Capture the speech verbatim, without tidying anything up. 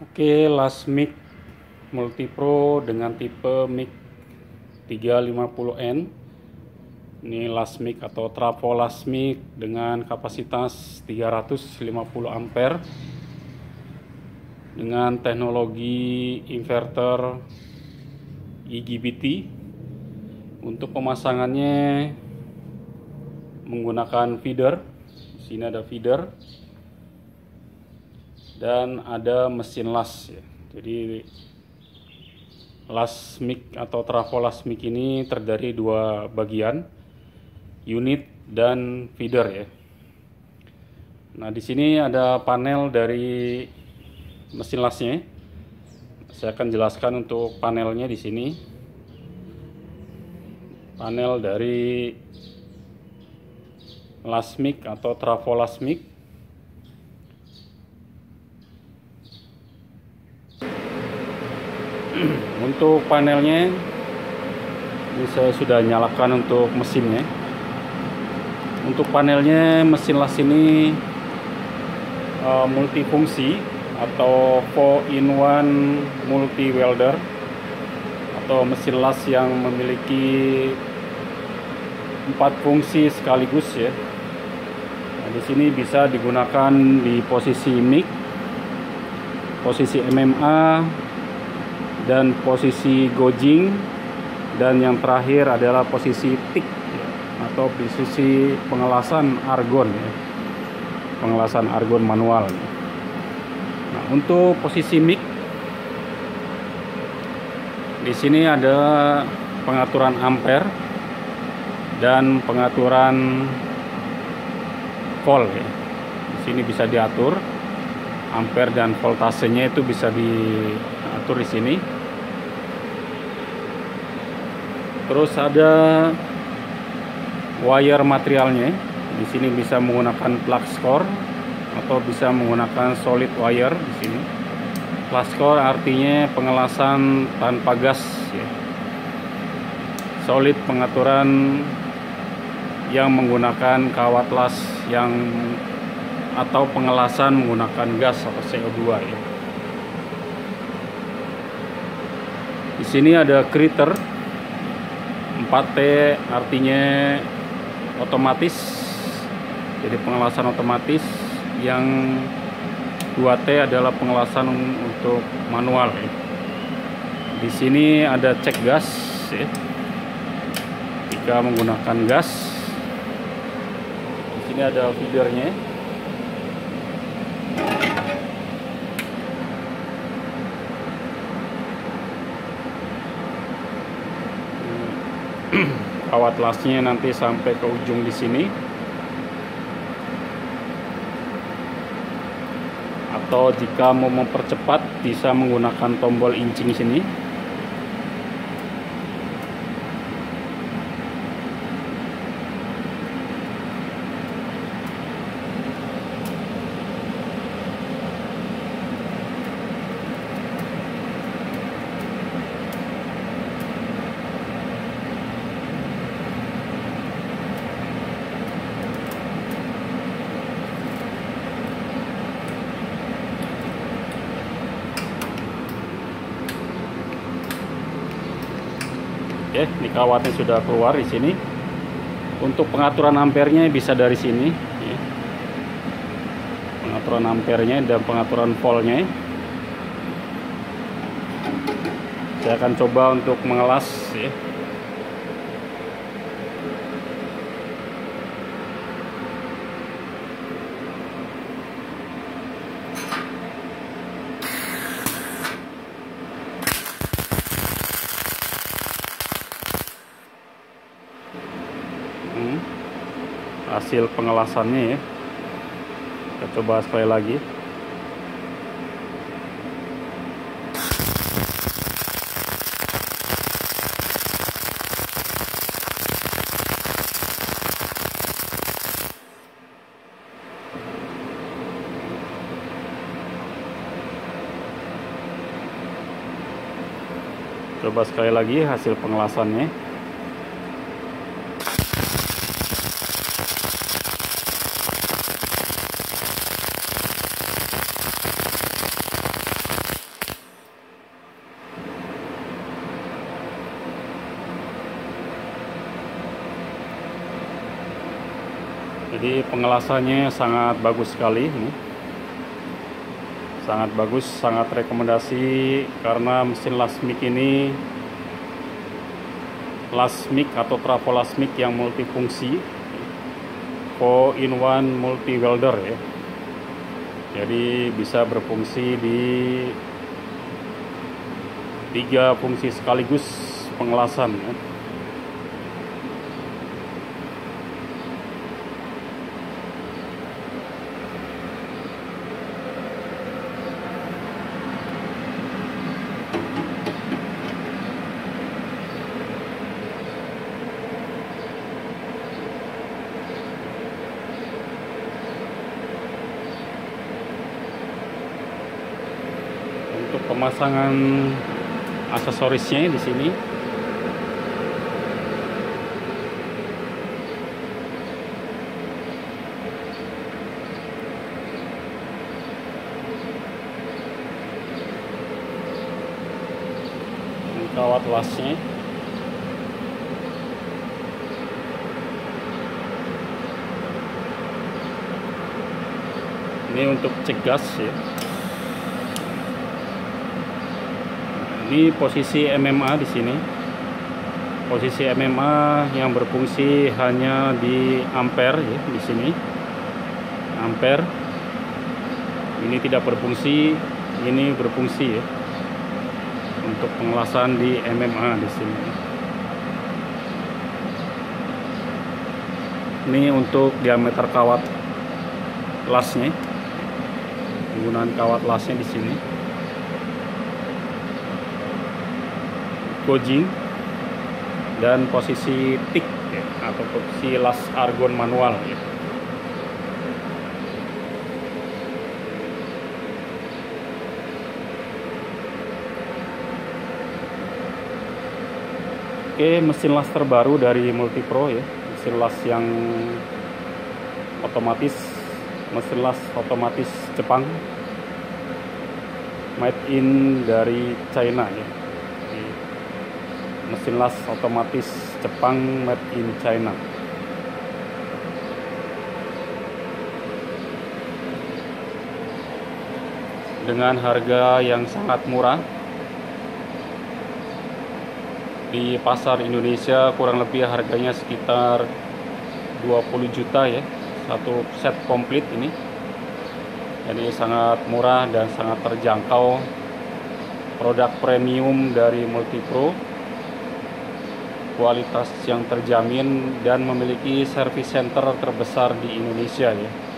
Oke, las mic multipro dengan tipe mic tiga lima nol N. Ini las mic atau trafo las mic dengan kapasitas tiga ratus lima puluh ampere dengan teknologi inverter I G B T. Untuk pemasangannya menggunakan feeder. Di sini ada feeder dan ada mesin las ya. Jadi las mic atau trafo las mic ini terdiri dua bagian, unit dan feeder ya. Nah, di sini ada panel dari mesin lasnya. Saya akan jelaskan untuk panelnya di sini. Panel dari las mic atau trafo las mic. Untuk panelnya ini saya sudah nyalakan untuk mesinnya. Untuk panelnya, mesin las ini uh, multifungsi atau four in one multi welder, atau mesin las yang memiliki empat fungsi sekaligus ya. Nah, di sini bisa digunakan di posisi mic, posisi M M A, dan posisi gojing, dan yang terakhir adalah posisi tik atau posisi pengelasan argon ya. Pengelasan argon manual. Nah, untuk posisi mic di sini ada pengaturan ampere dan pengaturan volt ya. Di sini bisa diatur ampere dan voltasenya, itu bisa diatur di sini. Terus ada wire materialnya. Di sini bisa menggunakan flux core atau bisa menggunakan solid wire di sini. Flux core artinya pengelasan tanpa gas ya. Solid pengaturan yang menggunakan kawat las yang atau pengelasan menggunakan gas atau C O dua ya. Di sini ada kriter empat T, artinya otomatis, jadi pengelasan otomatis. Yang dua T adalah pengelasan untuk manual ya. Di sini ada cek gas ya. Jika menggunakan gas, di sini ada feedernya. Kawat lasnya nanti sampai ke ujung di sini. Atau jika mau mempercepat bisa menggunakan tombol incing sini. Oke, ini kawatnya sudah keluar di sini. Untuk pengaturan ampernya bisa dari sini. Ya. Pengaturan ampernya dan pengaturan voltnya. Saya akan coba untuk mengelas. Ya. Hasil pengelasannya ya. Kita coba sekali lagi. Coba sekali lagi hasil pengelasannya. Jadi pengelasannya sangat bagus sekali ini. Sangat bagus, sangat rekomendasi karena mesin Lasmik ini Lasmik atau Trafolasmik yang multifungsi, four in one multi welder ya. Jadi bisa berfungsi di tiga fungsi sekaligus pengelasan ya. Untuk pemasangan aksesorisnya di sini kawat lasnya. Ini untuk cek gas ya. Ini posisi M M A di sini. Posisi M M A yang berfungsi hanya di ampere ya di sini. Ampere. Ini tidak berfungsi, ini berfungsi ya. Untuk pengelasan di M M A di sini. Ini untuk diameter kawat lasnya. Penggunaan kawat lasnya di sini. Gojing dan posisi tik ya, atau posisi las argon manual ya. Oke, mesin las terbaru dari Multipro ya, mesin las yang otomatis, mesin las otomatis Jepang, made in dari China ya. Mesin las otomatis Jepang made in China. Dengan harga yang sangat murah. Di pasar Indonesia kurang lebih harganya sekitar dua puluh juta ya. Satu set komplit ini. Jadi sangat murah dan sangat terjangkau. Produk premium dari Multipro. Kualitas yang terjamin dan memiliki service center terbesar di Indonesia ya.